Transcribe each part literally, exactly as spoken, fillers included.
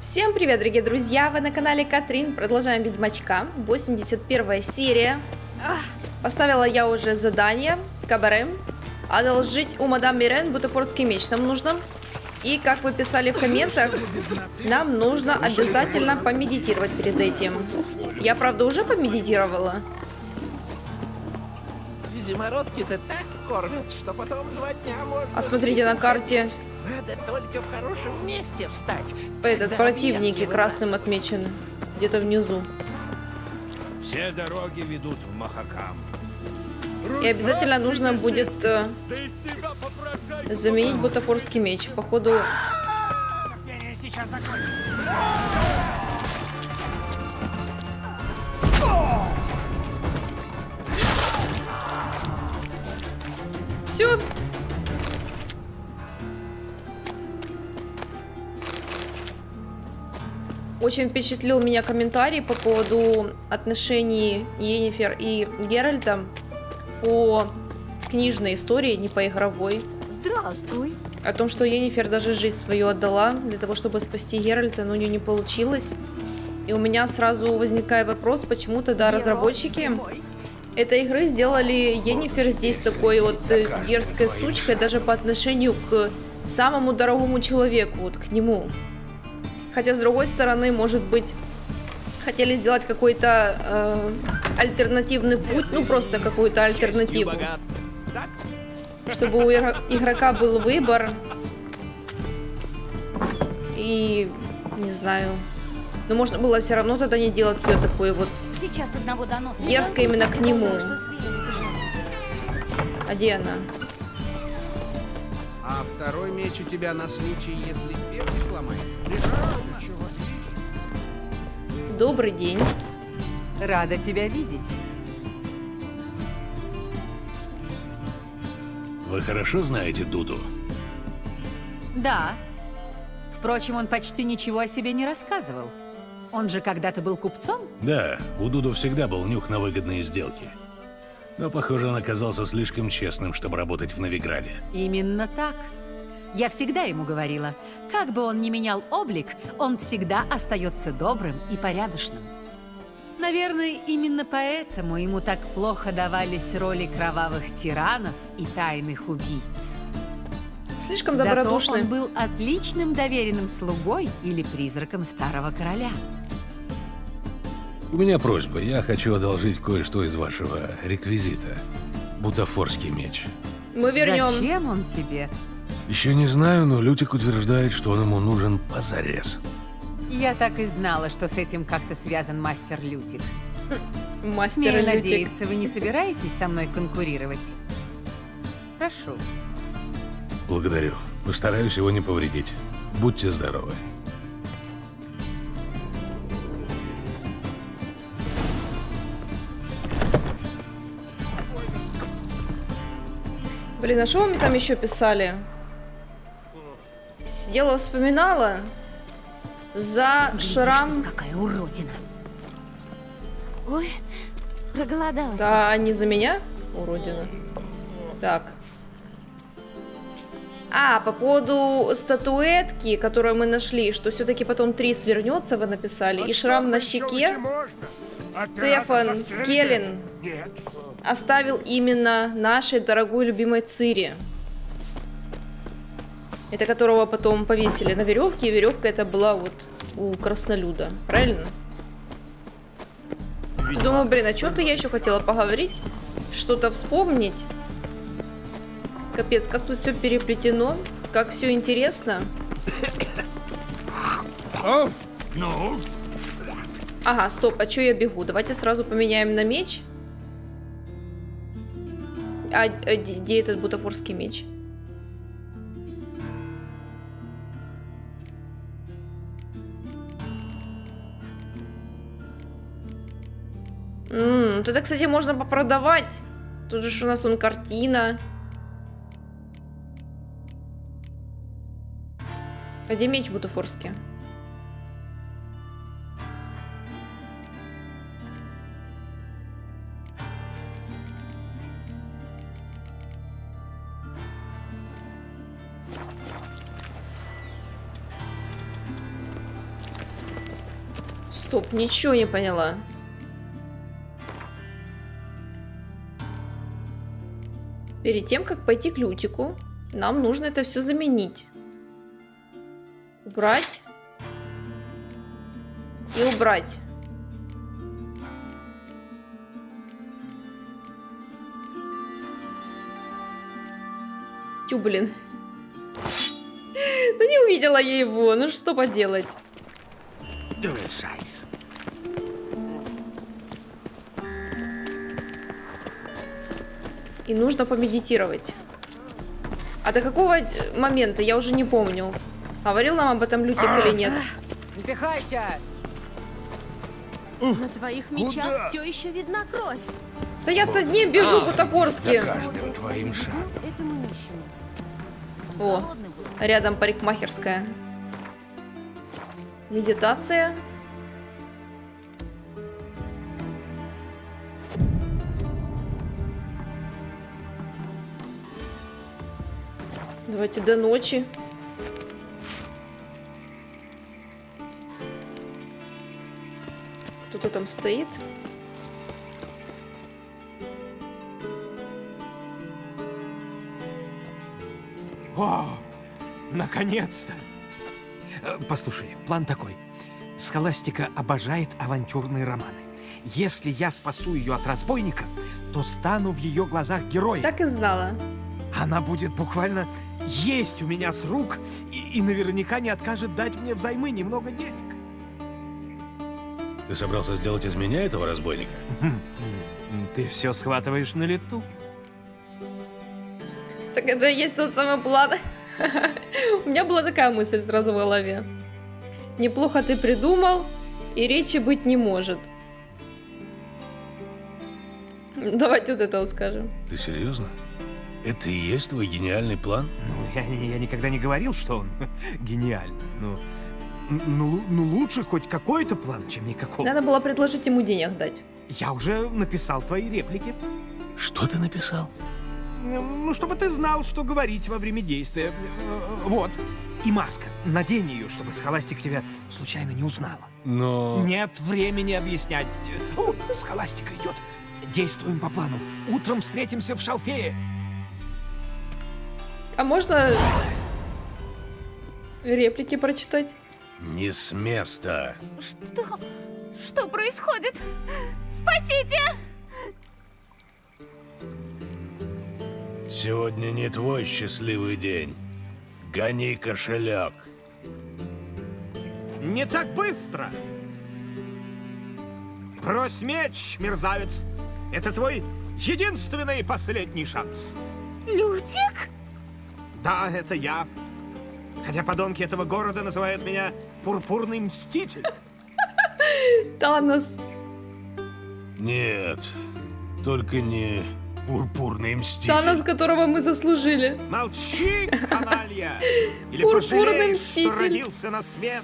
Всем привет, дорогие друзья! Вы на канале Катрин. Продолжаем Ведьмачка. восемьдесят первая серия. Поставила я уже задание Кабаре. Одолжить у мадам Мирен бутафорский меч нам нужно. И, как вы писали в комментах, нам нужно обязательно помедитировать перед этим. Я, правда, уже помедитировала. Зимородки-то так кормят, что потом два дня можно... А смотрите на карте. Надо только в хорошем месте встать. Этот противники красным отмечены. Где-то внизу. Все дороги ведут в Махакам. И обязательно нужно будет э, заменить бутафорский меч. Походу... Все. Очень впечатлил меня комментарий по поводу отношений Йеннифер и Геральта по книжной истории, не по игровой. Здравствуй. О том, что Йеннифер даже жизнь свою отдала для того, чтобы спасти Геральта, но у нее не получилось. И у меня сразу возникает вопрос, почему тогда разработчики этой игры сделали Йеннифер здесь такой вот дерзкой сучкой даже по отношению к самому дорогому человеку, вот к нему. Хотя, с другой стороны, может быть, хотели сделать какой-то э, альтернативный путь, ну просто какую-то альтернативу, чтобы у игрока был выбор. И не знаю, но можно было все равно тогда не делать ее такой вот дерзкой именно к нему. А где она? А второй меч у тебя на случай, если первый сломается. Добрый день. Рада тебя видеть. Вы хорошо знаете Дуду? Да. Впрочем, он почти ничего о себе не рассказывал. Он же когда-то был купцом? Да, у Дуду всегда был нюх на выгодные сделки. Но, похоже, он оказался слишком честным, чтобы работать в Новиграде. Именно так. Я всегда ему говорила, как бы он ни менял облик, он всегда остается добрым и порядочным. Наверное, именно поэтому ему так плохо давались роли кровавых тиранов и тайных убийц. Слишком добродушный. Зато он был отличным доверенным слугой или призраком старого короля. У меня просьба. Я хочу одолжить кое-что из вашего реквизита. Бутафорский меч. Мы вернем. Зачем он тебе? Еще не знаю, но Лютик утверждает, что он ему нужен позарез. Я так и знала, что с этим как-то связан мастер Лютик. Мастер Смею Лютик. надеяться, вы не собираетесь со мной конкурировать? Прошу. Благодарю. Постараюсь его не повредить. Будьте здоровы. Блин, а что вы мне там еще писали? Сидела, вспоминала. За Глядишь шрам... ты, какая уродина. Ой, проголодалась. Да, не за меня? Уродина. Так. А, по поводу статуэтки, которую мы нашли, что все-таки потом три свернется, вы написали. И шрам на щеке. Стефан Скеллен оставил именно нашей дорогой любимой Цири. Это которого потом повесили на веревке, и веревка это была вот у краснолюда. Правильно? Думаю, блин, о чем-то я еще хотела поговорить, что-то вспомнить. Капец, как тут все переплетено, как все интересно. Ну? Ага, стоп, а что я бегу? Давайте сразу поменяем на меч. А, а где этот бутафорский меч? Ммм, это, кстати, можно попродавать. Тут же у нас он картина. А где меч бутафорский? Стоп, ничего не поняла. Перед тем, как пойти к Лютику, нам нужно это все заменить. Убрать. И убрать. Тю, блин. Ну не увидела я его, ну что поделать. Шайс. И нужно помедитировать. А до какого момента, я уже не помню. Говорил нам об этом Лютик или нет? Не пихайся! На твоих мечах все еще видна кровь. Да я со дней бежу в Бутафорске. Каждым твоим шагом. Этому нищему. О, рядом парикмахерская. Медитация. Давайте до ночи. Кто-то там стоит. О, наконец-то! Э, Послушай, план такой. Схоластика обожает авантюрные романы. Если я спасу ее от разбойника, то стану в ее глазах героем. Так и знала. Она будет буквально есть у меня с рук и, и наверняка не откажет дать мне взаймы немного денег. Ты собрался сделать из меня этого разбойника? Ты все схватываешь на лету. Так это и есть тот самый план. У меня была такая мысль сразу в голове. Неплохо ты придумал, и речи быть не может. Давайте вот это вот скажем. Ты серьезно? Это и есть твой гениальный план? Ну, я, я никогда не говорил, что он гениальный. Ну, ну, ну, лучше хоть какой-то план, чем никакого. Надо было предложить ему денег дать. Я уже написал твои реплики. Что ты написал? Ну, чтобы ты знал, что говорить во время действия. Вот. И маска. Надень ее, чтобы Схоластика тебя случайно не узнала. Но... Нет времени объяснять. О, Схоластика идет. Действуем по плану. Утром встретимся в Шалфее. А можно реплики прочитать? Не с места. Что? Что происходит? Спасите! Сегодня не твой счастливый день. Гони кошелек. Не так быстро. Брось меч, мерзавец. Это твой единственный и последний шанс. Лютик? Да, это я. Хотя подонки этого города называют меня Пурпурный Мститель. Танос. Нет, только не Пурпурный Мститель. Танос, которого мы заслужили. Молчи, каналья! Или Пурпурный пожалеешь, Мститель. что родился на свет.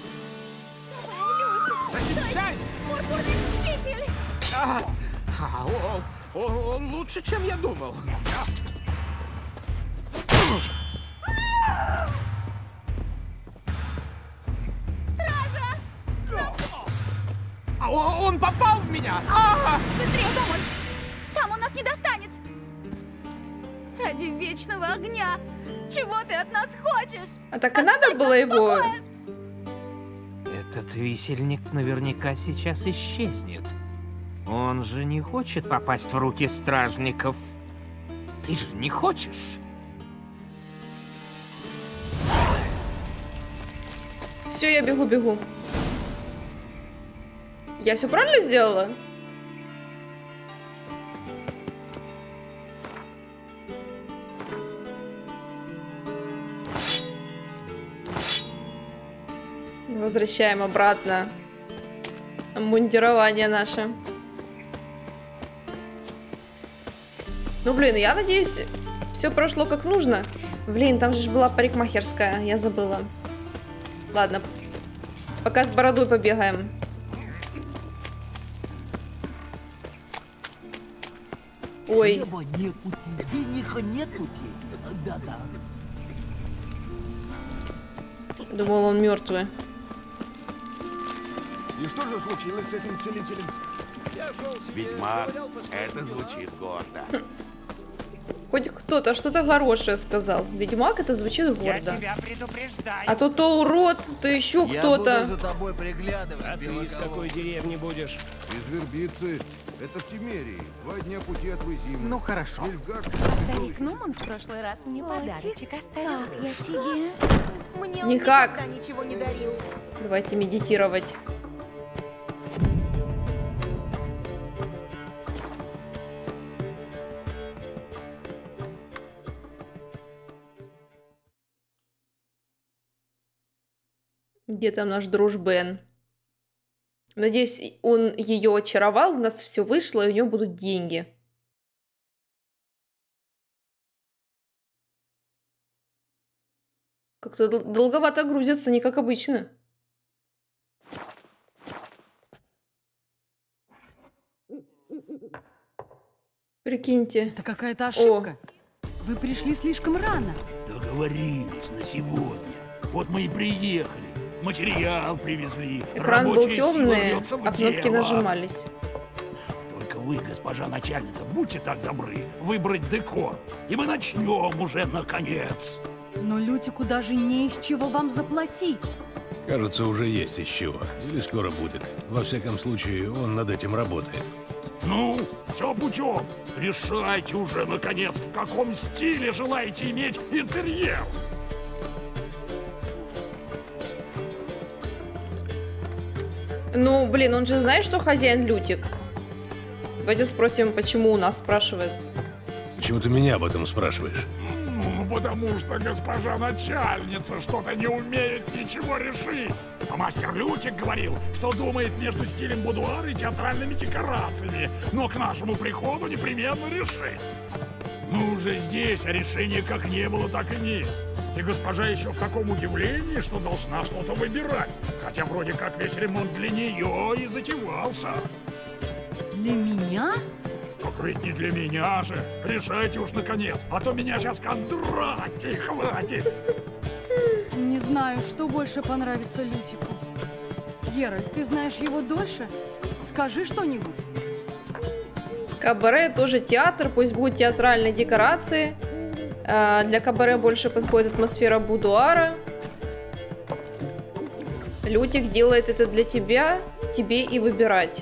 Защищайся! Пурпурный Мститель! А, а, он, он- он лучше, чем я думал. А он, он попал в меня! А! Быстрее домой! Там он нас не достанет! Ради вечного огня! Чего ты от нас хочешь? А так и надо было его... Этот висельник наверняка сейчас исчезнет. Он же не хочет попасть в руки стражников. Ты же не хочешь? Все, я бегу-бегу. Я все правильно сделала? Возвращаем обратно обмундирование наше. Ну, блин, я надеюсь, все прошло как нужно. Блин, там же ж была парикмахерская, я забыла. Ладно, пока с бородой побегаем. Ой. Хлеба нет пути, денег нет пути. Да-да. Думал, он мертвый. И что же случилось с этим целителем? Ведьмак, это звучит гордо. Хоть кто-то что-то хорошее сказал. Ведьмак, это звучит гордо. Я тебя предупреждаю. А то то урод, то еще Я кто-то. буду за тобой приглядывать. А ты из какой деревни будешь? Из Вербицы. Это в Тимерии. Два дня пути от Вызимы. Ну хорошо. Старик Нуман в прошлый раз мне подарочек оставил. Как я тебе? Мне он Никак. никогда ничего не дарил. Давайте медитировать. Где там наш дружбен? Надеюсь, он ее очаровал, у нас все вышло, и у него будут деньги. Как-то дол- долговато грузятся, не как обычно. Прикиньте. Это какая-то ошибка. Вы пришли слишком рано. Договорились на сегодня. Вот мы и приехали. Материал привезли. Экран был Рабочая сила темный, рвется в а кнопки дело. нажимались. Только вы, госпожа начальница, будьте так добры выбрать декор. И мы начнем уже наконец. Но Лютику даже не из чего вам заплатить. Кажется, уже есть из чего. Или скоро будет. Во всяком случае, он над этим работает. Ну, все путем. Решайте уже наконец, в каком стиле желаете иметь интерьер. Ну, блин, он же знает, что хозяин Лютик. Давайте спросим, почему у нас спрашивает. Почему ты меня об этом спрашиваешь? Ну, потому что госпожа начальница что-то не умеет ничего решить. А мастер Лютик говорил, что думает между стилем будуара и театральными декорациями, но к нашему приходу непременно решит. Мы уже здесь, а решения как не было, так и нет. И госпожа еще в таком удивлении, что должна что-то выбирать. Хотя вроде как весь ремонт для нее и затевался. Для меня? Так ведь не для меня же. Решайте уж наконец, а то меня сейчас кондрати хватит. Не знаю, что больше понравится Лютику. Геральт, ты знаешь его дольше? Скажи что-нибудь. Кабаре тоже театр, пусть будут театральные декорации. А, для кабаре больше подходит атмосфера будуара. Лютик делает это для тебя, тебе и выбирать.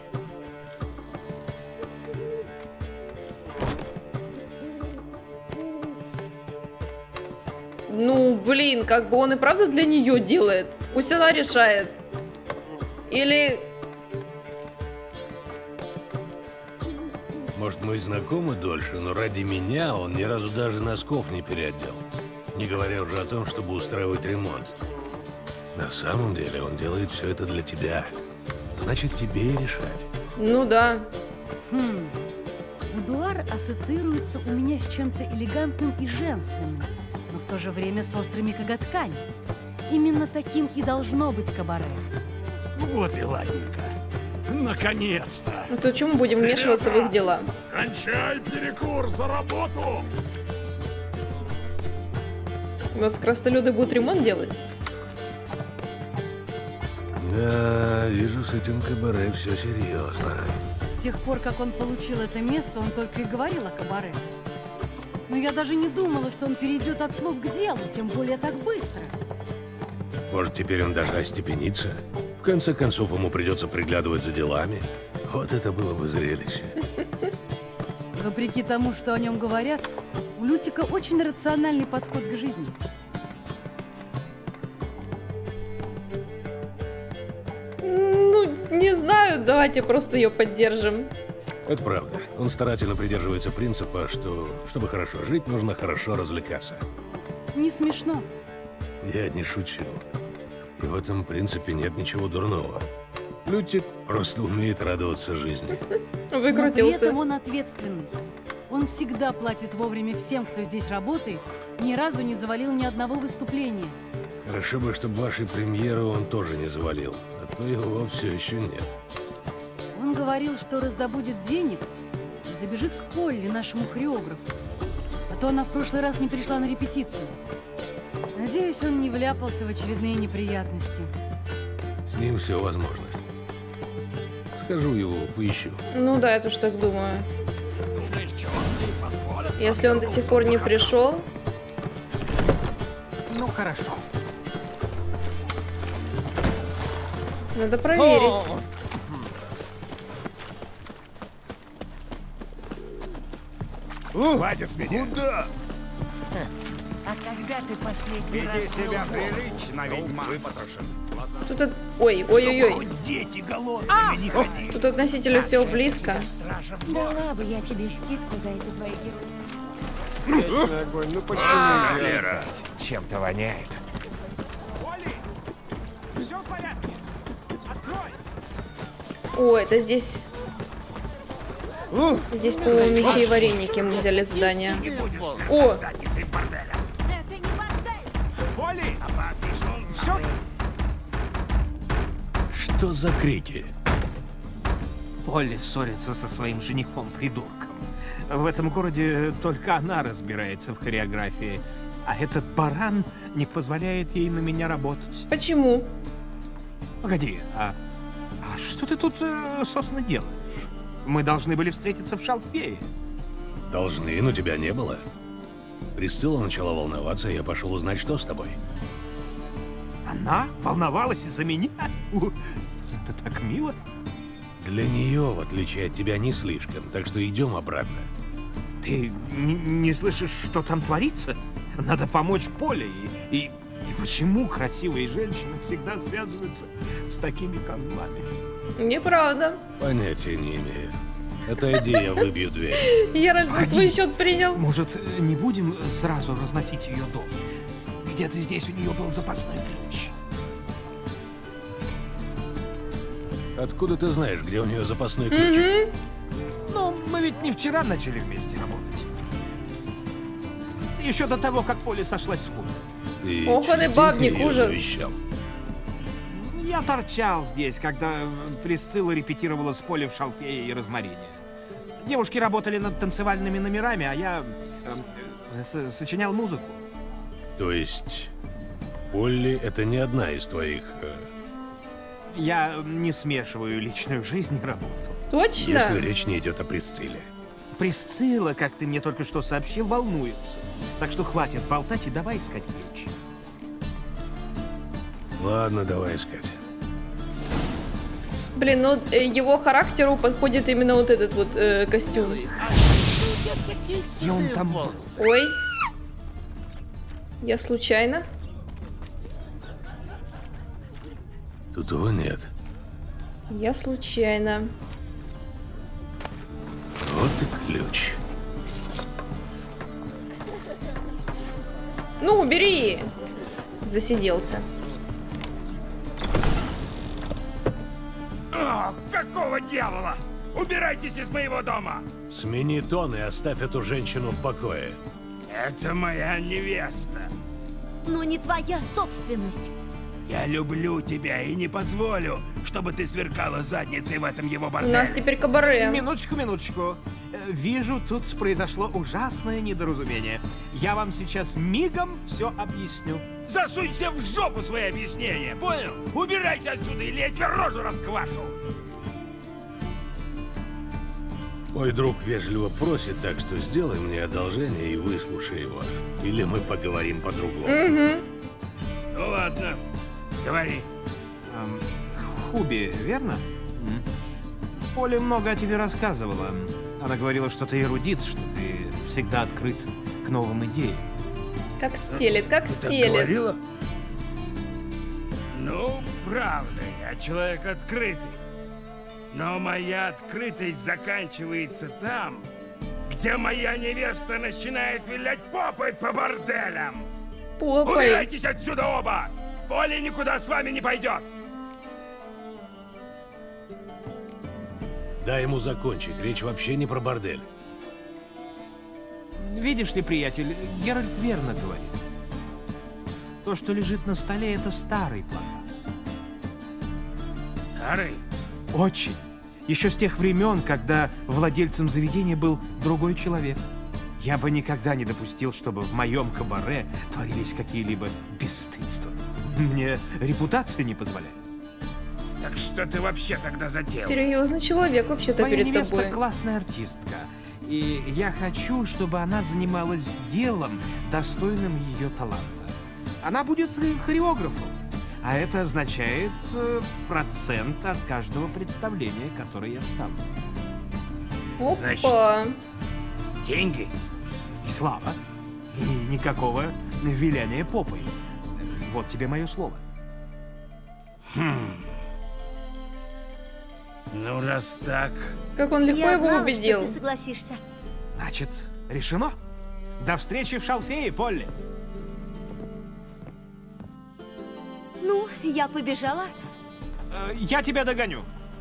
Ну, блин, как бы он и правда для нее делает. Пусть она решает. Или... Может, мы и знакомы дольше, но ради меня он ни разу даже носков не переодел. Не говоря уже о том, чтобы устраивать ремонт. На самом деле он делает все это для тебя. Значит, тебе и решать. Ну да. Хм. Будуар ассоциируется у меня с чем-то элегантным и женственным, но в то же время с острыми коготками. Именно таким и должно быть кабаре. Вот и ладненько. Наконец-то. Ну то чему будем вмешиваться в их дела? Кончай перекур, за работу! У нас крастолюды будут ремонт делать? Да, вижу, с этим кабаре все серьезно. С тех пор, как он получил это место, он только и говорил о кабаре. Но я даже не думала, что он перейдет от слов к делу, тем более так быстро. Может, теперь он даже остепенится? В конце концов, ему придется приглядывать за делами. Вот это было бы зрелище. Вопреки тому, что о нем говорят, у Лютика очень рациональный подход к жизни. Ну, не знаю, давайте просто ее поддержим. Это правда. Он старательно придерживается принципа, что, чтобы хорошо жить, нужно хорошо развлекаться. Не смешно. Я не шучу. И в этом принципе нет ничего дурного. Лютик просто умеет радоваться жизни. Но при Выкрутился. этом он ответственный. Он всегда платит вовремя всем, кто здесь работает, ни разу не завалил ни одного выступления. Хорошо бы, чтобы вашей премьеры он тоже не завалил, а то его все еще нет. Он говорил, что раздобудет денег и забежит к Полли, нашему хореографу. А то она в прошлый раз не пришла на репетицию. Надеюсь, он не вляпался в очередные неприятности. С ним все возможно. Схожу его, поищу. Ну да, я тоже так думаю. Если он до сих пор не пришел. Ну, хорошо. Надо проверить. Хватит с меня. Куда? А когда ты последний Веди раз себя ел прилично, ведьмак. Тут... от- Ой, ой-ой-ой. дети голодными не ходили. Тут относительно все близко. Дала бы я тебе скидку за эти твои геройские. Вечный огонь, ну почему Лера. Чем-то воняет. Все в порядке. Открой. О, это здесь... Здесь, по-моему, мечи и вареники мы взяли задание. О! Это не бордель! Поли! Все. Что за крики? Полли ссорится со своим женихом-придурком. В этом городе только она разбирается в хореографии, а этот баран не позволяет ей на меня работать. Почему? Погоди, а, а что ты тут, э, собственно, делаешь? Мы должны были встретиться в Шалфее. Должны, но тебя не было. Присцилла начала волноваться, и я пошел узнать, что с тобой. Она волновалась из-за меня? У, это так мило. Для нее, в отличие от тебя, не слишком, так что идем обратно. Ты не, не слышишь, что там творится? Надо помочь Поле. И, и, и почему красивые женщины всегда связываются с такими козлами? Неправда. Понятия не имею. Отойди, я выбью дверь. Геральт на свой счет принял. Может, не будем сразу разносить ее дом? Где-то здесь у нее был запасной ключ. Откуда ты знаешь, где у нее запасной ключ? Угу. Ну, мы ведь не вчера начали вместе работать. Еще до того, как Поле сошлась с Кубой. Ты Ох, он и частенько бабник, её ужас. навещал? Я торчал здесь, когда Присцилла репетировала с Поле в Шалфее и Розмарине. Девушки работали над танцевальными номерами, а я э, э, сочинял музыку. То есть, Полли — это не одна из твоих... э, Я не смешиваю личную жизнь и работу. Точно? Если речь не идет о Присцилле. Присцилла, как ты мне только что сообщил, волнуется. Так что хватит болтать и давай искать ключ. Ладно, давай искать. Блин, ну э, его характеру подходит именно вот этот вот э, костюм. И он там был. Ой. Я случайно? Тут его нет. Я случайно. Вот и ключ. Ну, бери! Засиделся. О, какого дьявола? Убирайтесь из моего дома! Смени тон и оставь эту женщину в покое. Это моя невеста. Но не твоя собственность. Я люблю тебя и не позволю, чтобы ты сверкала задницей в этом его У борделе. нас теперь кабаре. Минуточку, минуточку. Э, Вижу, тут произошло ужасное недоразумение. Я вам сейчас мигом все объясню. Засунь себе в жопу свои объяснения, понял? Убирайся отсюда, или я тебе рожу расквашу. Мой друг вежливо просит, так что сделай мне одолжение и выслушай его. Или мы поговорим по-другому. Угу. Ну ладно, говори. Эм, Хуби, верно? М. Поля много о тебе рассказывала. Она говорила, что ты эрудит, что ты всегда открыт к новым идеям. Как стелет, как стелет. Ну, правда, я человек открытый. Но моя открытость заканчивается там, где моя невеста начинает вилять попой по борделям. Попой. Убирайтесь отсюда оба! Поля никуда с вами не пойдет! Дай ему закончить, речь вообще не про бордель. Видишь ли, приятель, Геральт верно говорит. То, что лежит на столе, это старый план. Старый? Очень. Еще с тех времен, когда владельцем заведения был другой человек. Я бы никогда не допустил, чтобы в моем кабаре творились какие-либо бесстыдства. Мне репутация не позволяет. Так что ты вообще тогда затеял? Серьезный человек вообще-то Моя перед невеста тобой. классная артистка. И я хочу, чтобы она занималась делом, достойным ее таланта. Она будет хореографом. А это означает э, процент от каждого представления, которое я ставлю. Опа. Значит, деньги и слава. И никакого виляния попой. Вот тебе мое слово. Хм. Ну, раз так... Как он легко Я его знала, убедил. что ты согласишься. Значит, решено. До встречи в Шалфее, Полли. Ну, я побежала. Э, я тебя догоню.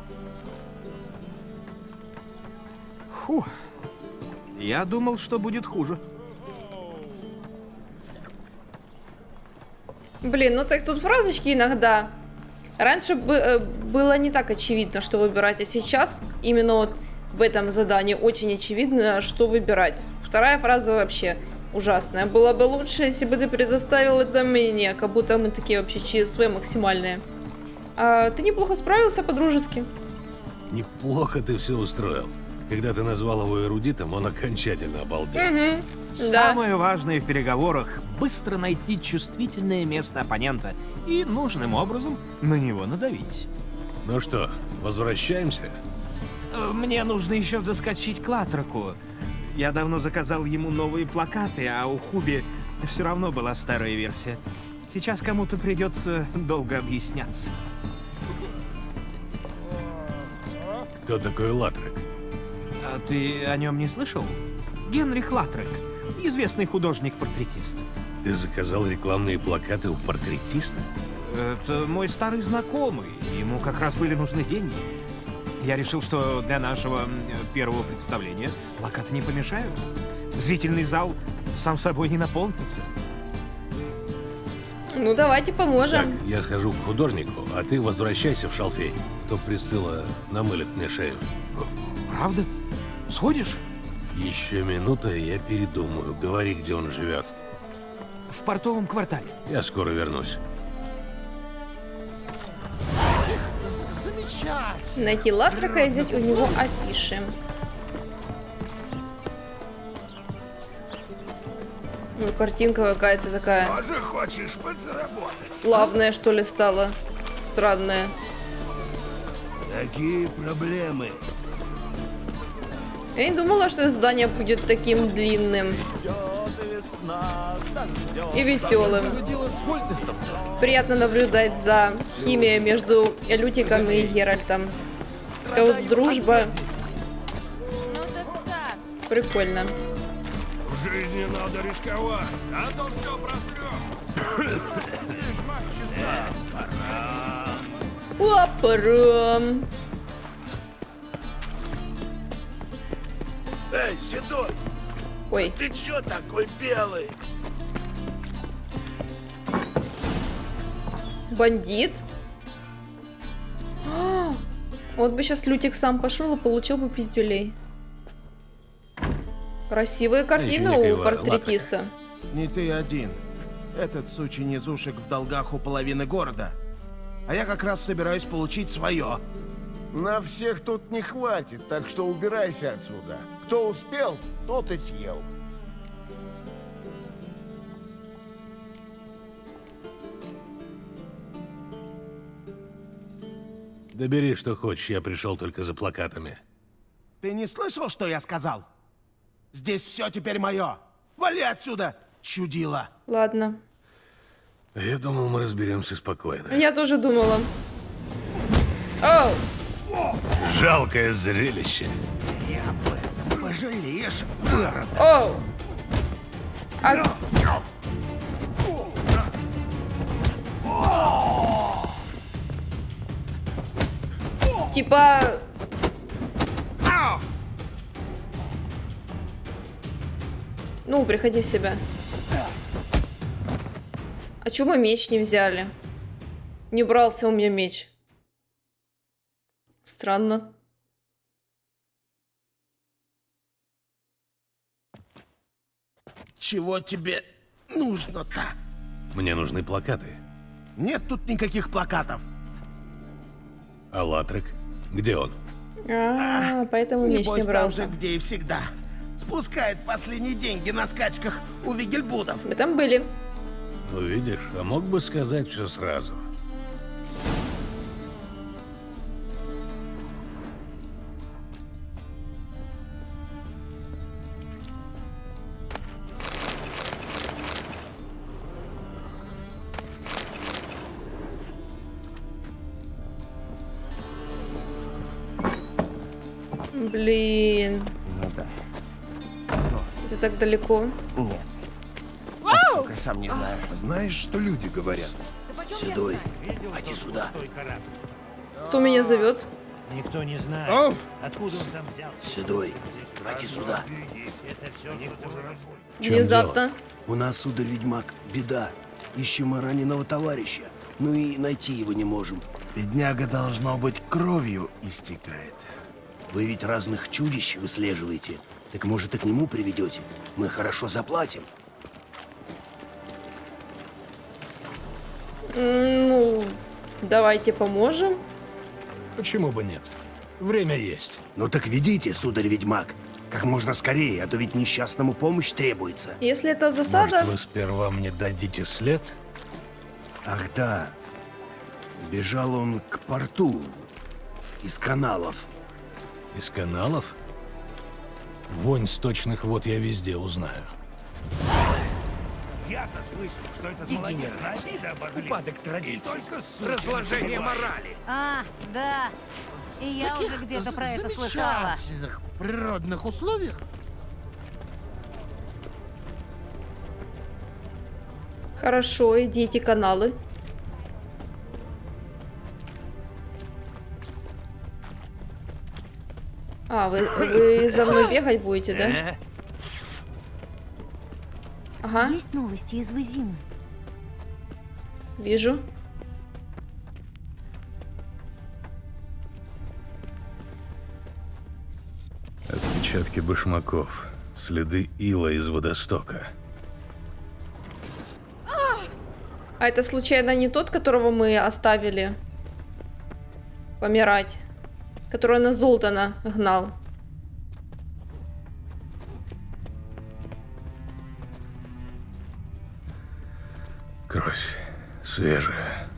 Фу. Я думал, что будет хуже. Блин, ну так тут фразочки иногда. Раньше бы, э, было не так очевидно, что выбирать, а сейчас именно вот в этом задании очень очевидно, что выбирать. Вторая фраза вообще ужасная. Было бы лучше, если бы ты предоставил это мне, как будто мы такие вообще ЧСВ максимальные. А, ты неплохо справился по-дружески. Неплохо ты все устроил. Когда ты назвал его эрудитом, он окончательно обалдел. Угу. Самое да. важное в переговорах — быстро найти чувствительное место оппонента и нужным образом на него надавить. Ну что, возвращаемся? Мне нужно еще заскочить к Латраку. Я давно заказал ему новые плакаты, а у Хуби все равно была старая версия. Сейчас кому-то придется долго объясняться. Кто такой Латрек? А ты о нем не слышал? Генрих Латрек, известный художник-портретист. Ты заказал рекламные плакаты у портретиста? Это мой старый знакомый. Ему как раз были нужны деньги. Я решил, что для нашего первого представления плакаты не помешают. Зрительный зал сам собой не наполнится. Ну, давайте поможем. Так, я схожу к художнику, а ты возвращайся в Шалфей. То Присцилла намылит мне шею. Правда? Сходишь? Еще минута, и я передумаю. Говори, где он живет. В портовом квартале. Я скоро вернусь. Замечательно. Найти Латрака и взять у него афиши. Ну, картинка какая-то такая. Тоже хочешь подзаработать? Славная, что ли, стала. Странная. Какие проблемы? Я не думала, что здание будет таким длинным и веселым. Приятно наблюдать за химией между Лютиком и Геральтом. Такая вот дружба. Прикольно. В жизни надо рисковать, а то все просрёшь. Папарам. Эй, седой! Ой. Ты чё такой белый? Бандит? А, вот бы сейчас Лютик сам пошел и получил бы пиздюлей. Красивые картины у портретиста. Не ты один. Этот сучий низушек в долгах у половины города. А я как раз собираюсь получить свое. На всех тут не хватит, так что убирайся отсюда. Кто успел, тот и съел. Да бери, что хочешь, я пришел только за плакатами. Ты не слышал, что я сказал? Здесь все теперь мое. Вали отсюда, чудила. Ладно. Я думал, мы разберемся спокойно. Я тоже думала. Оу! Жалкое зрелище. Пожалеешь, выродок. Оу! А... Типа... Ну, приходи в себя. А чё мы меч не взяли? Не брался у меня меч. Странно. Чего тебе нужно-то? Мне нужны плакаты. Нет тут никаких плакатов. А Латрек? Где он? А, поэтому меч не Небось, там брался. же, где и всегда. Спускает последние деньги на скачках у Вигельбудов. Мы там были. Ну, видишь, а мог бы сказать все сразу. Блин. Ну да. Это так далеко. Нет. А, сука, сам не знаю. Знаешь, что люди говорят? Седой, иди сюда. Кто меня зовет? Никто не знает, О! откуда он там взялся. Седой, иди сюда. Это все, что Внезапно. У нас, сударь-ведьмак, беда. Ищем раненого товарища. Ну и найти его не можем. Бедняга, должно быть, кровью истекает. Вы ведь разных чудищ выслеживаете. Так может и к нему приведете? Мы хорошо заплатим. Ну, давайте поможем. Почему бы нет? Время есть. Ну так ведите, сударь-ведьмак. Как можно скорее, а то ведь несчастному помощь требуется. Если это засада... Может, вы сперва мне дадите след? Ах да. Бежал он к порту. Из каналов. Из каналов? Вонь сточных вод я везде узнаю. Я-то слышал, что этот молодец Рашида обозлился. Упадок традиций, только разложение морали. А, да. И я уже где-то про это слышала. замечательных природных условиях Хорошо, идите каналы. А, вы, вы за мной бегать будете, да? Ага, Есть новости из Визимы. вижу. Отпечатки башмаков. Следы ила из водостока. А это случайно не тот, которого мы оставили помирать? Который на Золтана гнал? Кровь свежая.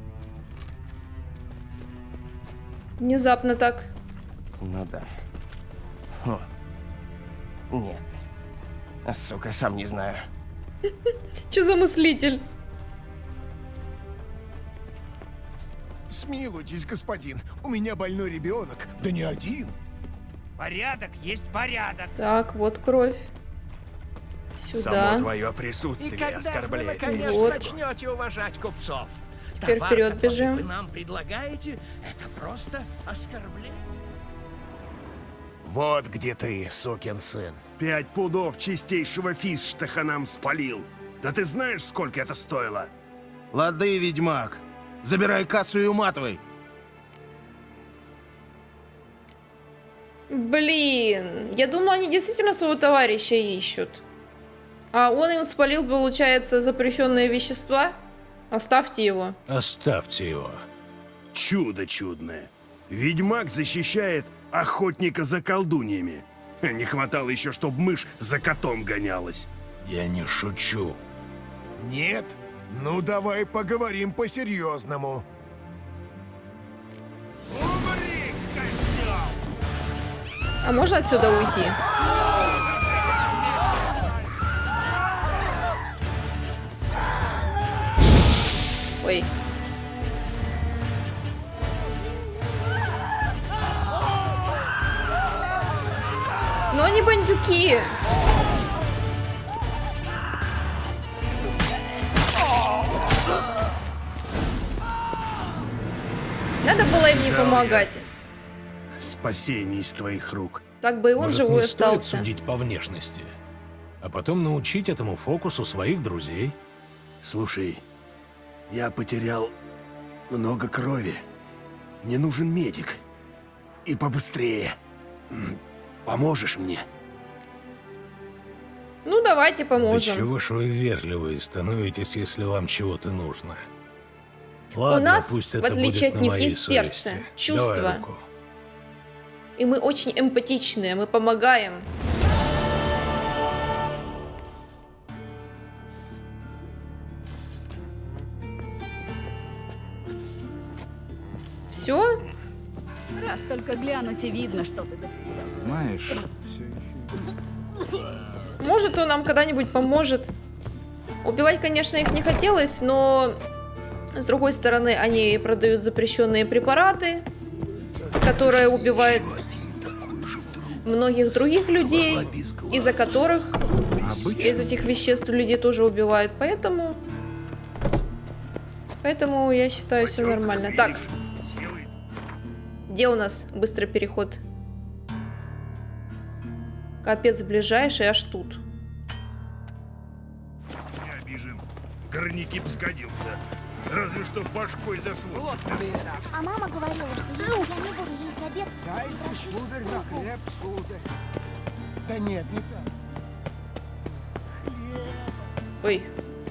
Внезапно так. Ну да. Хм. Нет. А, сука, сам не знаю. Че за мыслитель? Смилуйтесь, господин. У меня больной ребенок. Да не один. Порядок есть порядок. Так, вот кровь. Сюда. Само твое присутствие И когда оскорбляет. вы, наконец, Вот. начнете уважать купцов? Теперь Товар, вперед который бежим. вы нам предлагаете, это просто оскорбление. Вот где ты, сукин сын. Пять пудов чистейшего фисштаха нам спалил. Да ты знаешь, сколько это стоило? Лады, ведьмак. Забирай кассу и уматывай. Блин, я думала, они действительно своего товарища ищут. А он им спалил, получается, запрещенные вещества? Оставьте его. Оставьте его. Чудо чудное. Ведьмак защищает охотника за колдуньями. Не хватало еще, чтобы мышь за котом гонялась. Я не шучу. Нет? Ну давай поговорим по-серьезному. Умри, козел! А можно отсюда уйти? Ой. Но они бандюки. Надо было им не помогать. Спасение из твоих рук. Так бы и он Может, живой не стоит остался. судить по внешности, а потом научить этому фокусу своих друзей. Слушай, я потерял много крови. Мне нужен медик. И побыстрее. М, Поможешь мне? Ну, давайте Да поможем. чего ж вы вежливые становитесь, если вам чего-то нужно? Ладно, У нас, пусть в это отличие будет от на них, моей есть сердце, совести. чувства. Давай руку. И мы очень эмпатичные, мы помогаем. Все? Раз только глянуть и видно, что ты. Знаешь, все Может, он нам когда-нибудь поможет. Убивать, конечно, их не хотелось, но с другой стороны, они продают запрещенные препараты, которые убивают многих других людей, из-за которых из этих веществ людей тоже убивают. Поэтому, поэтому я считаю, все нормально. Так, где у нас быстрый переход? Капец, ближайший аж тут. Не обижен. Горняки б сгодился. Разве что башкой за свод. А мама говорила, что если я не буду есть обед, Дайте, сударь, на хлеб, сударь. Да нет, не так. Ой.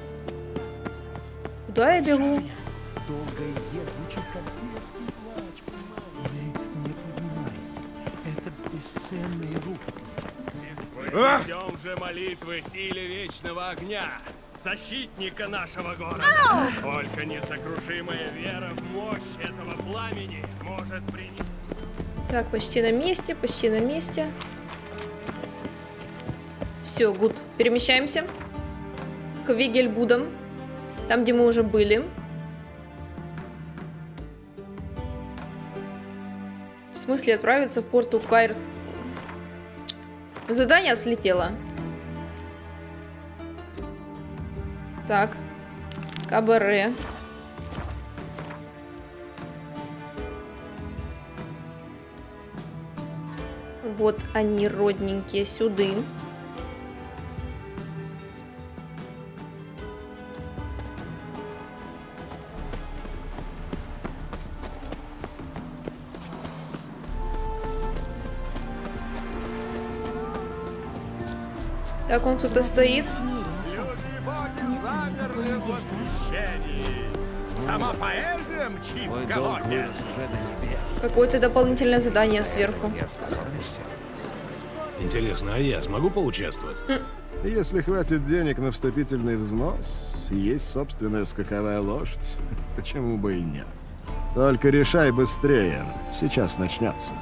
Куда я бегу? Долгое «е» звучит как детский плач, понимаете? Вы не понимаете. Это бесценные рукописи. Вознесем же молитвы силе вечного огня, защитника нашего города. Только несокрушимая вера в мощь этого пламени может принять. Так, почти на месте, почти на месте. Все, гуд. Перемещаемся к Вигельбудам, там, где мы уже были. В смысле отправиться в порту Кайр? Задание слетело. Так. Кабаре. Вот они, родненькие, сюды. Так, он кто-то стоит. Люди-боги замерли в восхищении. Сама поэзия мчит в галопе. Какое-то дополнительное задание сверху. Интересно, а я смогу поучаствовать? Если хватит денег на вступительный взнос, есть собственная скаковая лошадь, почему бы и нет. Только решай быстрее, сейчас начнется.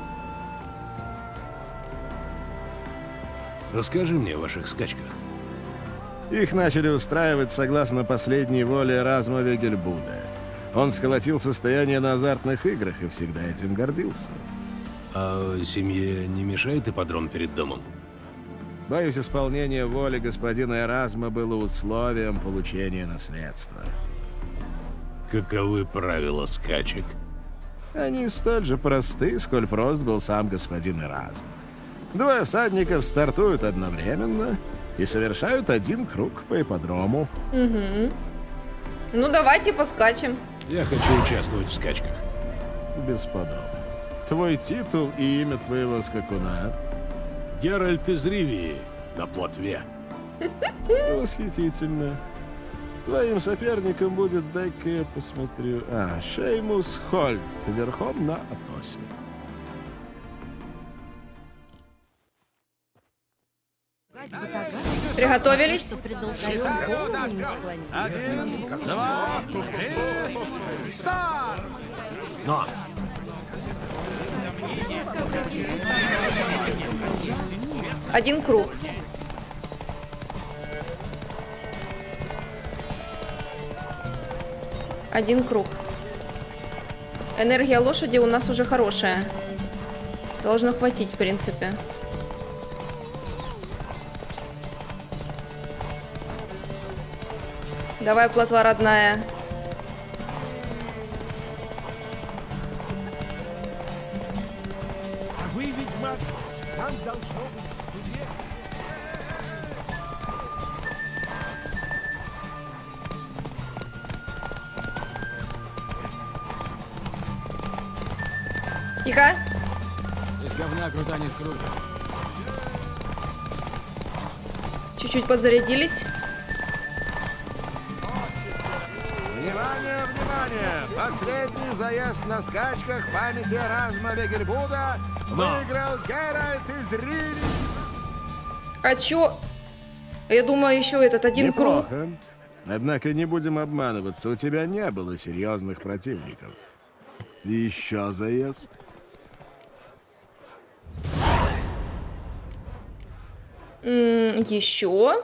Расскажи мне о ваших скачках. Их начали устраивать согласно последней воле Разма Вигельбуда. Он сколотил состояние на азартных играх и всегда этим гордился. А семье не мешает ипподром перед домом? Боюсь, исполнение воли господина Эразма было условием получения наследства. Каковы правила скачек? Они столь же просты, сколь прост был сам господин Эразм. Двое всадников стартуют одновременно и совершают один круг по ипподрому. Угу. Ну давайте поскачем. Я хочу участвовать в скачках. Бесподобно. Твой титул и имя твоего скакуна? Геральт из Ривии на плотве. Восхитительно. Твоим соперником будет, дай-ка я посмотрю. А, Шеймус Хольт, верхом на Атосе. Приготовились? Один, два, три, старт! Но! Один круг. Один круг. Энергия лошади у нас уже хорошая. Должно хватить, в принципе. Давай, плотва родная. А вы, ведьмак, там должно быть студия. Тихо. Из говна крута не скрутит. Чуть-чуть подзарядились. Внимание, внимание! Последний заезд на скачках памяти Эразма Вегельбуда выиграл Геральт из Риви. А чё? Я думаю, еще этот один круг. Неплохо. Однако не будем обманываться, у тебя не было серьезных противников. И еще заезд. М-м, еще?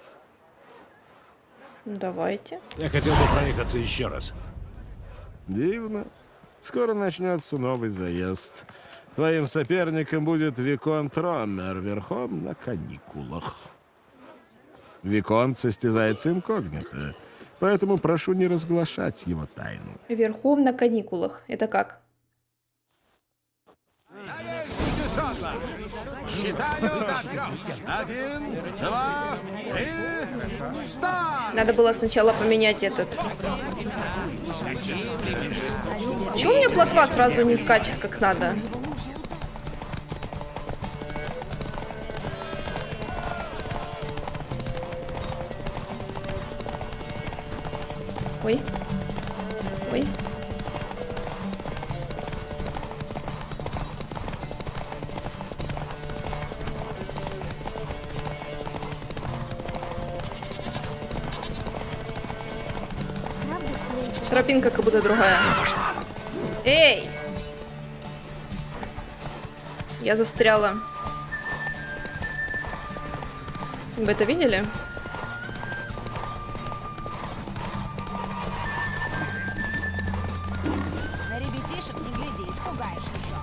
Давайте. Я хотел бы проехаться еще раз. Дивно. Скоро начнется новый заезд. Твоим соперником будет Виконт Роммер верхом на каникулах. Виконт состязается инкогнито, поэтому прошу не разглашать его тайну. Верхом на каникулах. Это как? Считаю до трех. Один, два, три, старт! Надо было сначала поменять этот. Чего у меня плотва сразу не скачет как надо? Ой. Ой. Тропинка как будто другая. Эй! Я застряла. Вы это видели? На ребятишек не гляди, испугаешь еще.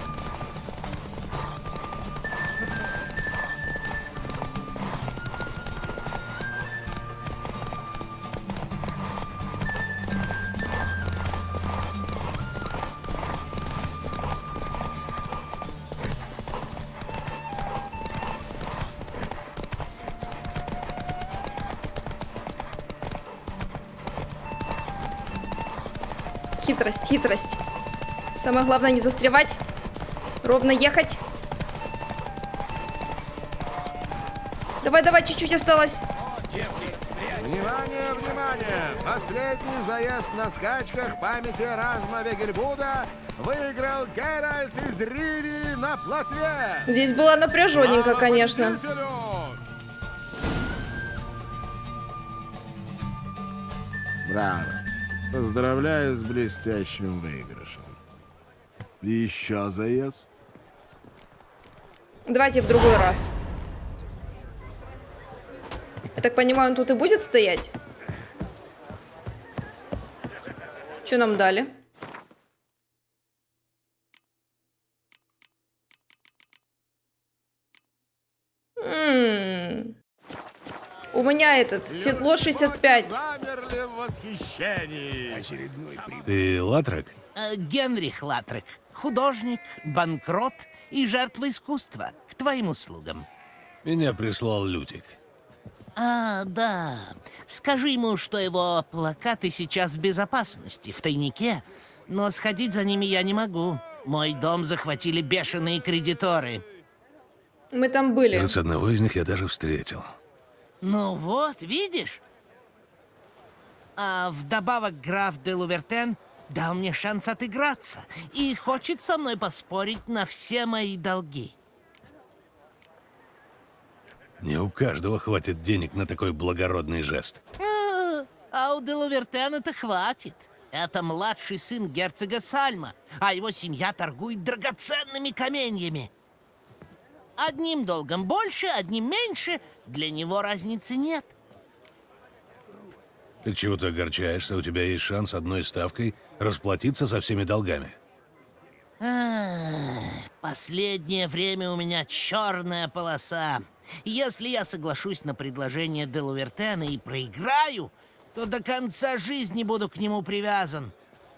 Хитрость, хитрость. Самое главное не застревать. Ровно ехать. Давай, давай, чуть-чуть осталось. Внимание, внимание! Последний заезд на скачках памяти Эразма Вегельбуда выиграл Геральт из Риви на плотве. Здесь было напряженненько, конечно. Браво. Поздравляю с блестящим выигрышем. И еще заезд. Давайте в другой раз. Я так понимаю, он тут и будет стоять? Что нам дали? М-м-м. У меня этот, седло шестьдесят пять. Замерли в восхищении. Ты Латрек? Э, Генрих Латрек. Художник, банкрот и жертва искусства. К твоим услугам. Меня прислал Лютик. А, да. Скажи ему, что его плакаты сейчас в безопасности, в тайнике. Но сходить за ними я не могу. Мой дом захватили бешеные кредиторы. Мы там были. Кажется, одного из них я даже встретил. Ну вот, видишь? А вдобавок граф де Лувертен дал мне шанс отыграться и хочет со мной поспорить на все мои долги. Не у каждого хватит денег на такой благородный жест. А, а у де Лувертена-то хватит. Это младший сын герцога Сальма, а его семья торгует драгоценными каменьями. Одним долгом больше, одним меньше. Для него разницы нет. Ты чего-то огорчаешься? У тебя есть шанс одной ставкой расплатиться со всеми долгами. Ах, последнее время у меня черная полоса. Если я соглашусь на предложение де Лувертена и проиграю, то до конца жизни буду к нему привязан.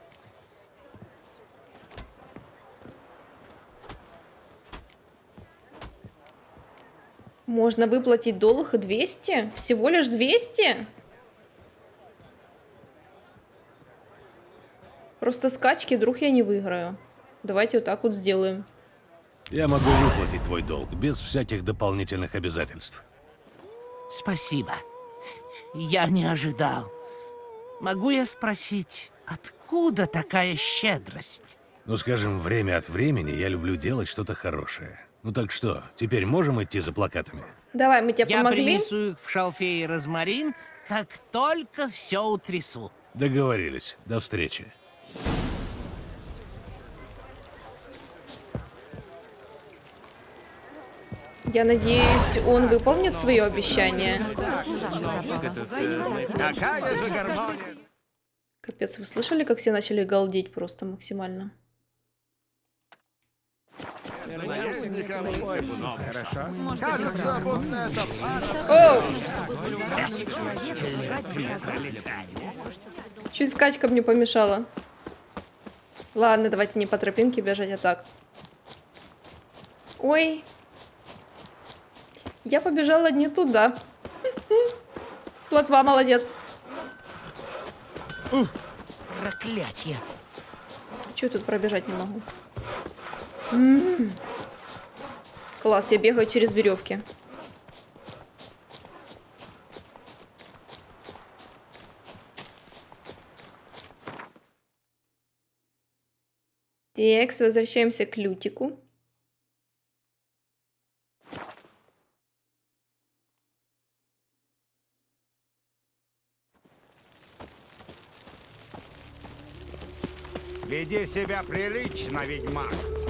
Можно выплатить долг двести? Всего лишь двести? Просто скачки, вдруг я не выиграю. Давайте вот так вот сделаем. Я могу выплатить твой долг без всяких дополнительных обязательств. Спасибо. Я не ожидал. Могу я спросить, откуда такая щедрость? Ну, скажем, время от времени я люблю делать что-то хорошее. Ну так что, теперь можем идти за плакатами? Давай, мы тебе Я помогли. принесу их в шалфей и розмарин, как только все утрясу. Договорились. До встречи. Я надеюсь, он выполнит свое обещание. Какая же гармония! Капец, вы слышали, как все начали галдеть просто максимально? Хорошо. Кажется, будто это Оу! Чуть скачка мне помешала. Ладно, давайте не по тропинке бежать, а так. Ой. Я побежала не туда. Плотва, молодец. Проклятье. Чего тут пробежать не могу? М-м-м. Класс, я бегаю через веревки. Текс, возвращаемся к Лютику. Веди себя прилично, ведьмак.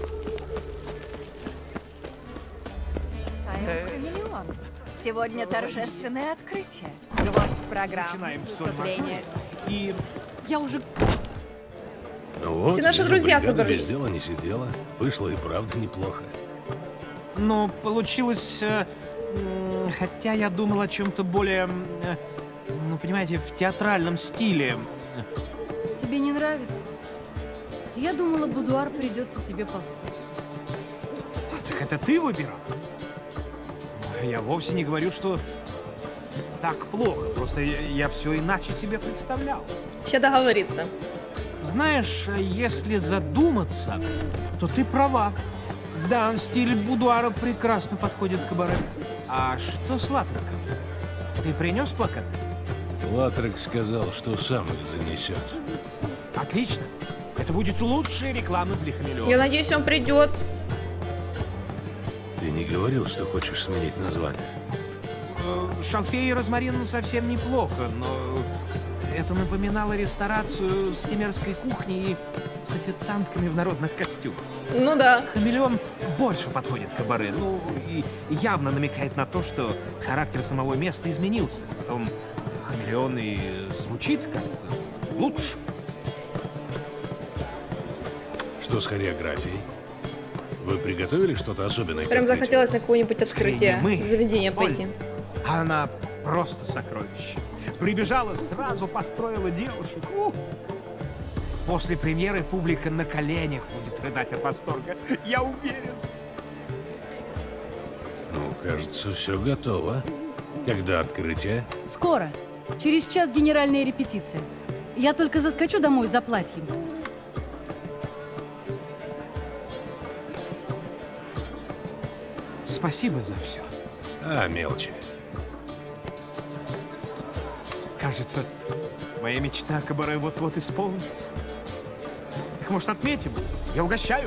Хамелеон. Сегодня торжественное открытие. Гвоздь программы. Начинаем Выступление. И я уже... Вот, Все наши вижу, друзья бригада собрались. без дела не сидела. Вышло и правда неплохо. Но получилось... э, м, хотя я думал о чем-то более... э, ну, понимаете, в театральном стиле. Тебе не нравится? Я думала, будуар придется тебе по вкусу. Так это ты выбирал? Я вовсе не говорю, что так плохо. Просто я, я все иначе себе представлял. Сейчас договориться. Знаешь, если задуматься, то ты права. Да, стиль будуара прекрасно подходит к кабаре. А что с Латреком? Ты принес плакат? Латрек сказал, что сам их занесет. Отлично. Это будет лучшая реклама для Хамелеона. Я надеюсь, он придет. Ты не говорил, что хочешь сменить название? Э, Шалфей и розмарин совсем неплохо, но это напоминало ресторацию с темерской кухни и с официантками в народных костюмах. Ну да. Хамелеон больше подходит к кабаре, ну и явно намекает на то, что характер самого места изменился. Потом Хамелеон и звучит как-то лучше. Что с хореографией? Вы приготовили что-то особенное? Прям захотелось на какое-нибудь открытие мы. заведения Оль, пойти. Она просто сокровище. Прибежала, сразу построила девушек. Ух. После премьеры публика на коленях будет рыдать от восторга. Я уверен. Ну, кажется, все готово. Когда открытие? Скоро. Через час генеральная репетиция. Я только заскочу домой за платьем. Спасибо за все. А, мелочи. Кажется, моя мечта о кабаре вот-вот исполнится. Так может отметим? Я угощаю.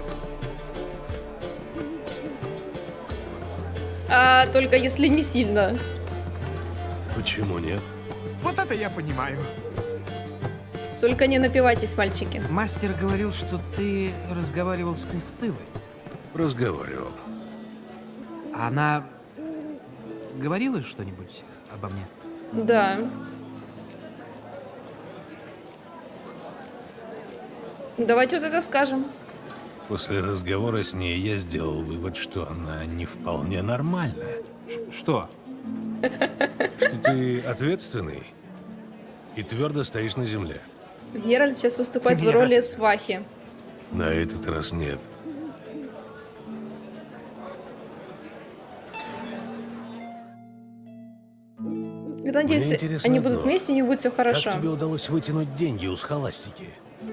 А только если не сильно. Почему нет? Вот это я понимаю. Только не напивайтесь, мальчики. Мастер говорил, что ты разговаривал с Присциллой. Разговаривал. Она говорила что-нибудь обо мне? Да. Давайте вот это скажем. После разговора с ней я сделал вывод, что она не вполне нормальная. Ш- что? Что ты ответственный и твердо стоишь на земле. Геральт сейчас выступает в Меня роли раз- свахи. На этот раз нет. Я надеюсь, Мне интересно они одно. будут вместе, и у них будет все хорошо. Как тебе удалось вытянуть деньги у схоластики?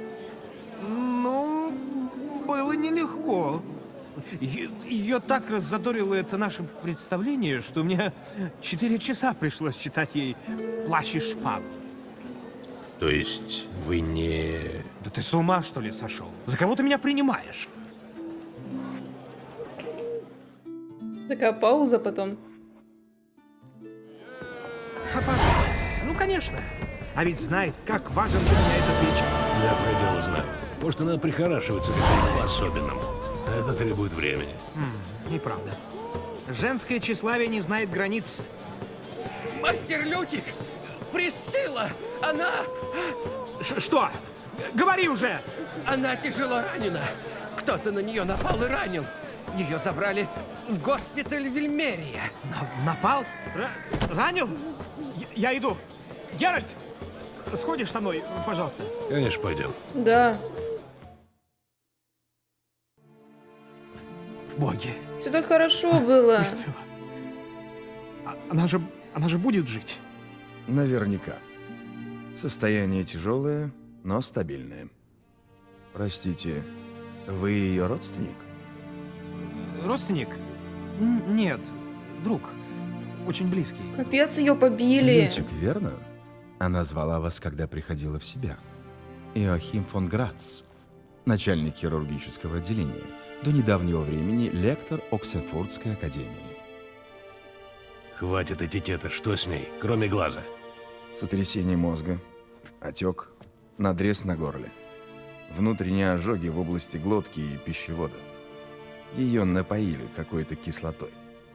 Ну, было нелегко. Е- Ее так раззадорило это наше представление, что мне четыре часа пришлось читать ей «Плащ и шпагу». То есть вы не... Да ты с ума, что ли, сошел? За кого ты меня принимаешь? Такая пауза потом. Обожает. Ну, конечно. А ведь знает, как важен для меня этот вечер. Я предел знаю. Может, она прихорашивается к этому особенному. Это требует времени. М, неправда. Женское тщеславие не знает границ. Мастер Лютик! Присцилла! Она... Ш что? Говори уже! Она тяжело ранена. Кто-то на нее напал и ранил. Ее забрали в госпиталь Вильмерия. На напал? Р ранил? Я, я иду. Геральт, сходишь со мной, пожалуйста? Конечно, пойдем. Да. Боги. Все так хорошо было. Присцилла. Она же, она же будет жить. Наверняка. Состояние тяжелое, но стабильное. Простите, вы ее родственник? Родственник? Н нет, друг. Очень близкий. Капец, ее побили. Лютик, верно? Она звала вас, когда приходила в себя. Иоахим фон Грац, начальник хирургического отделения, до недавнего времени лектор Оксенфурдской академии. Хватит этикета, что с ней, кроме глаза? Сотрясение мозга, отек, надрез на горле, внутренние ожоги в области глотки и пищевода. Ее напоили какой-то кислотой.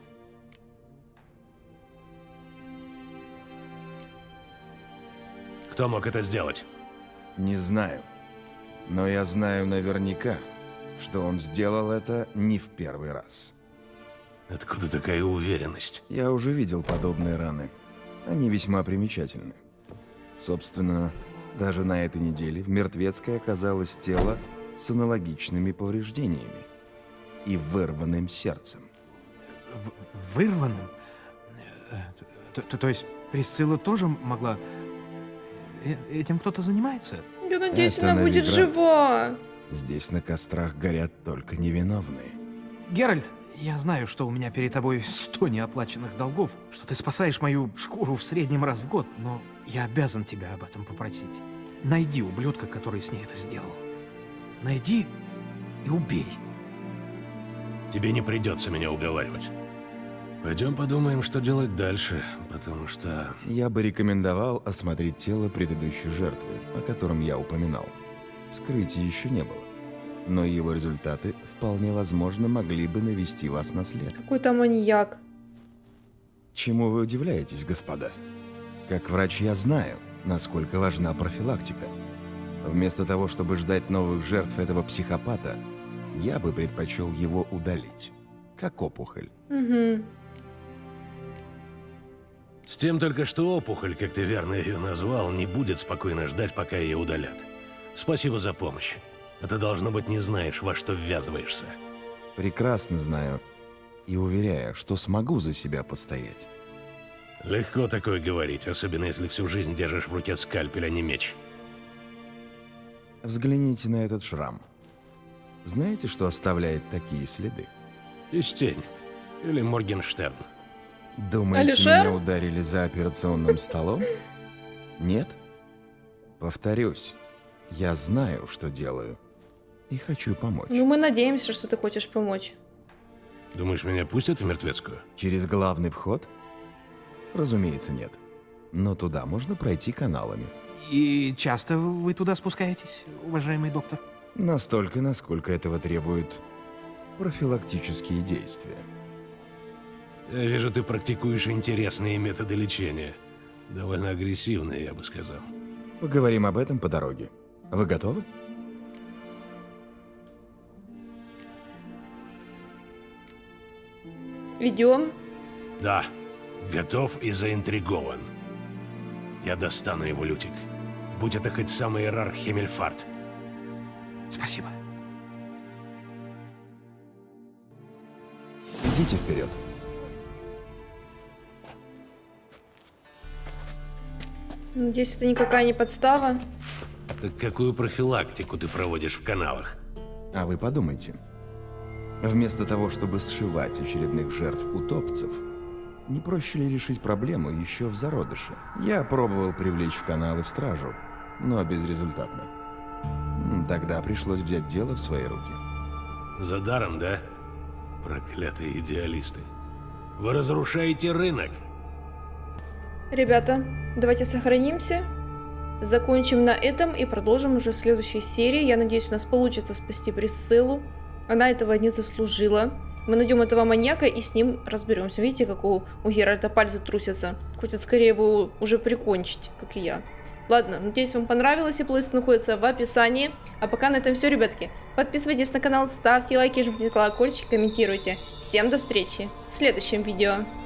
Кто мог это сделать? Не знаю. Но я знаю наверняка, что он сделал это не в первый раз. Откуда такая уверенность? Я уже видел подобные раны. Они весьма примечательны. Собственно, даже на этой неделе в Мертвецкой оказалось тело с аналогичными повреждениями и вырванным сердцем. В вырванным? То, то, то есть Присцилла тоже могла... Этим кто-то занимается? Я надеюсь, Это она будет Новиград. жива. Здесь на кострах горят только невиновные. Геральт, я знаю, что у меня перед тобой сто неоплаченных долгов, что ты спасаешь мою шкуру в среднем раз в год, но я обязан тебя об этом попросить. Найди ублюдка, который с ней это сделал. Найди и убей. Тебе не придется меня уговаривать. Пойдем подумаем, что делать дальше, потому что... Я бы рекомендовал осмотреть тело предыдущей жертвы, о котором я упоминал. Вскрытия еще не было, но его результаты вполне возможно могли бы навести вас на след. Какой-то маньяк. Чему вы удивляетесь, господа? Как врач я знаю, насколько важна профилактика. Вместо того, чтобы ждать новых жертв этого психопата, я бы предпочел его удалить, как опухоль. Угу. С тем только, что опухоль, как ты верно ее назвал, не будет спокойно ждать, пока ее удалят. Спасибо за помощь. А ты, должно быть, не знаешь, во что ввязываешься. Прекрасно знаю и уверяю, что смогу за себя постоять. Легко такое говорить, особенно если всю жизнь держишь в руке скальпель, а не меч. Взгляните на этот шрам. Знаете, что оставляет такие следы? Истень. Или Моргенштерн. Думаете, Алишер? меня ударили за операционным столом? Нет? Повторюсь, я знаю, что делаю. И хочу помочь. Ну, мы надеемся, что ты хочешь помочь. Думаешь, меня пустят в Мертвецкую? Через главный вход? Разумеется, нет. Но туда можно пройти каналами. И часто вы туда спускаетесь, уважаемый доктор? Настолько, насколько этого требуют профилактические действия. Я вижу, ты практикуешь интересные методы лечения. Довольно агрессивные, я бы сказал. Поговорим об этом по дороге. Вы готовы? Идем. Да, готов и заинтригован. Я достану его, Лютик. Будь это хоть самый иерарх Химмельфарт. Спасибо. Идите вперед. Надеюсь, это никакая не подстава. Так какую профилактику ты проводишь в каналах? А вы подумайте. Вместо того, чтобы сшивать очередных жертв утопцев, не проще ли решить проблему еще в зародыше? Я пробовал привлечь в каналы стражу, но безрезультатно. Тогда пришлось взять дело в свои руки. За даром, да? Проклятые идеалисты. Вы разрушаете рынок. Ребята, давайте сохранимся, закончим на этом и продолжим уже в следующей серии. Я надеюсь, у нас получится спасти Присциллу. Она этого не заслужила. Мы найдем этого маньяка и с ним разберемся. Видите, как у, у Геральта пальцы трусятся. Хочет скорее его уже прикончить, как и я. Ладно, надеюсь, вам понравилось, и плейлист находится в описании. А пока на этом все, ребятки. Подписывайтесь на канал, ставьте лайки, жмите колокольчик, комментируйте. Всем до встречи в следующем видео.